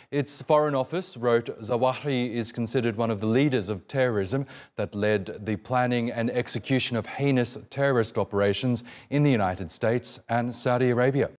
Its Foreign Office wrote Zawahiri is considered one of the leaders of terrorism that led the planning and execution of heinous terrorist operations in the United States and Saudi Arabia.